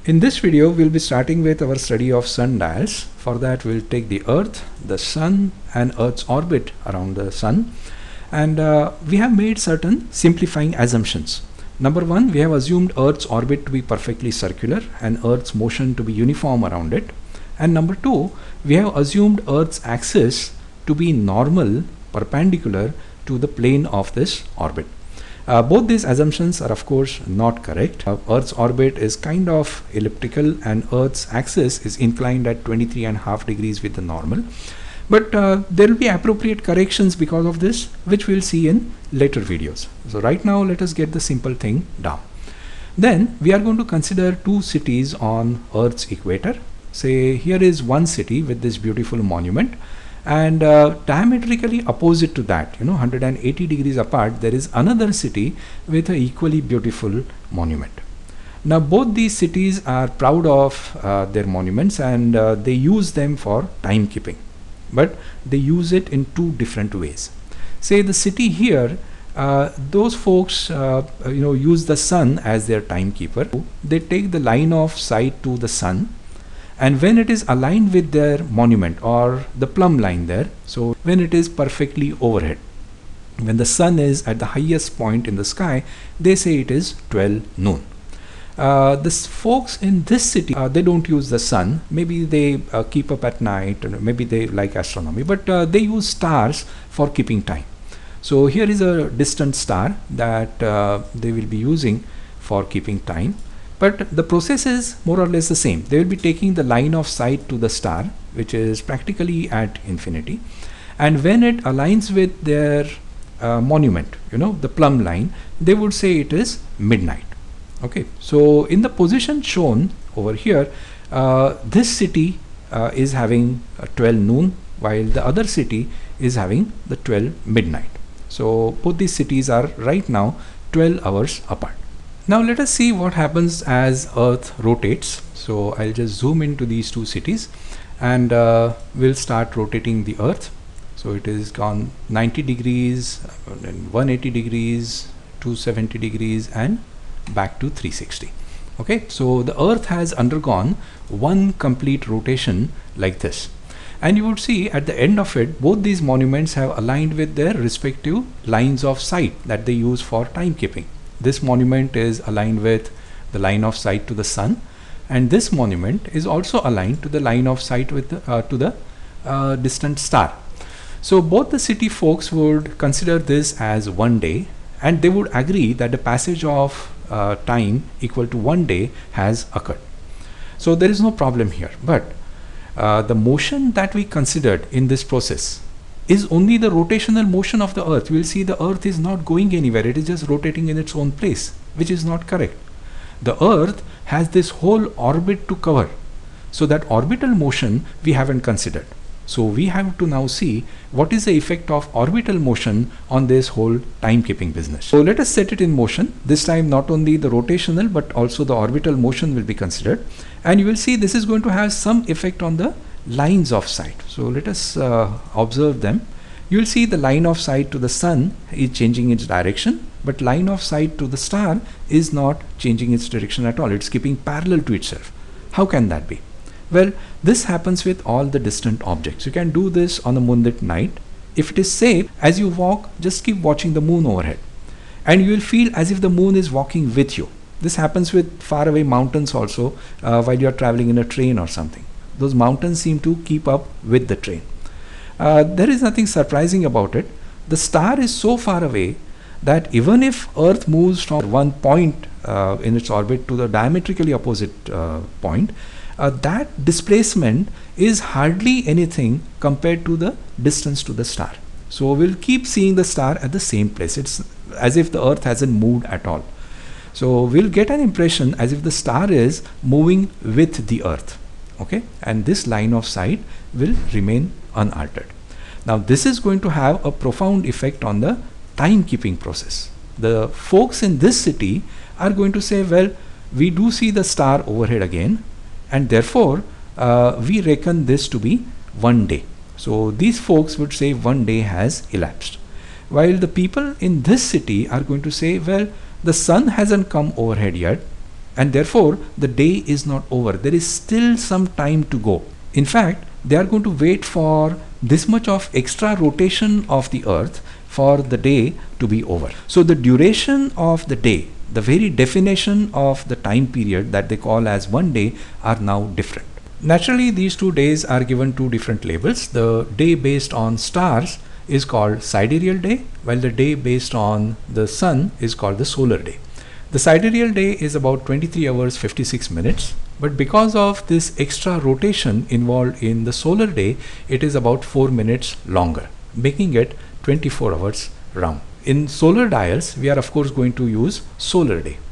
In this video, we'll be starting with our study of sundials. For that, we'll take the Earth, the Sun, and Earth's orbit around the Sun. And we have made certain simplifying assumptions. Number one, we have assumed Earth's orbit to be perfectly circular and Earth's motion to be uniform around it. And number two, we have assumed Earth's axis to be normal, perpendicular to the plane of this orbit. Both these assumptions are of course not correct. Earth's orbit is kind of elliptical and Earth's axis is inclined at 23.5 degrees with the normal. But there will be appropriate corrections because of this, which we'll see in later videos. So right now let us get the simple thing down. Then we are going to consider two cities on Earth's equator. Say here is one city with this beautiful monument, and diametrically opposite to that, 180 degrees apart, there is another city with an equally beautiful monument. Now both these cities are proud of their monuments, and they use them for timekeeping, but they use it in two different ways. Say the city here, those folks use the sun as their timekeeper. They take the line of sight to the sun, and when it is aligned with their monument or the plumb line there, so when it is perfectly overhead, when the sun is at the highest point in the sky, they say it is 12 noon. The folks in this city, they don't use the sun. Maybe they keep up at night, or maybe they like astronomy, but they use stars for keeping time. So here is a distant star that they will be using for keeping time. But the process is more or less the same. They will be taking the line of sight to the star, which is practically at infinity, and when it aligns with their monument, the plumb line, they would say it is midnight. Okay, so in the position shown over here, this city is having 12 noon, while the other city is having the 12 midnight. So both these cities are right now 12 hours apart. Now let us see what happens as Earth rotates. So I'll just zoom into these two cities, and we'll start rotating the Earth. So it is gone 90 degrees, then 180 degrees, 270 degrees, and back to 360. Okay, so the Earth has undergone one complete rotation like this. And you would see at the end of it, both these monuments have aligned with their respective lines of sight that they use for timekeeping. This monument is aligned with the line of sight to the sun, and this monument is also aligned to the line of sight with to the distant star. So both the city folks would consider this as one day, and they would agree that the passage of time equal to 1 day has occurred. So there is no problem here, but the motion that we considered in this process is only the rotational motion of the Earth. We'll see the Earth is not going anywhere. It is just rotating in its own place, which is not correct. The Earth has this whole orbit to cover. So that orbital motion we haven't considered. So we have to now see what is the effect of orbital motion on this whole timekeeping business. So let us set it in motion. This time not only the rotational but also the orbital motion will be considered. And you will see this is going to have some effect on the lines of sight. So let us observe them. You will see the line of sight to the sun is changing its direction, but line of sight to the star is not changing its direction at all. It's keeping parallel to itself. How can that be? Well, this happens with all the distant objects. You can do this on a moonlit night. If it is safe, as you walk, just keep watching the moon overhead, and you will feel as if the moon is walking with you. This happens with faraway mountains also while you are traveling in a train or something. Those mountains seem to keep up with the train. There is nothing surprising about it. The star is so far away that even if Earth moves from one point in its orbit to the diametrically opposite point, that displacement is hardly anything compared to the distance to the star. So we'll keep seeing the star at the same place. It's as if the Earth hasn't moved at all. So we'll get an impression as if the star is moving with the Earth. Okay, and this line of sight will remain unaltered. Now this is going to have a profound effect on the timekeeping process. The folks in this city are going to say, well, we do see the star overhead again, and therefore we reckon this to be 1 day. So these folks would say 1 day has elapsed, while the people in this city are going to say, well, the sun hasn't come overhead yet, and therefore the day is not over. There is still some time to go. In fact, they are going to wait for this much of extra rotation of the earth for the day to be over. So the duration of the day, the very definition of the time period that they call as one day, are now different. Naturally, these 2 days are given 2 different labels. The day based on stars is called sidereal day, while the day based on the sun is called the solar day. The sidereal day is about 23 hours 56 minutes, but because of this extra rotation involved in the solar day, it is about 4 minutes longer, making it 24 hours round. In solar dials, we are of course going to use solar day.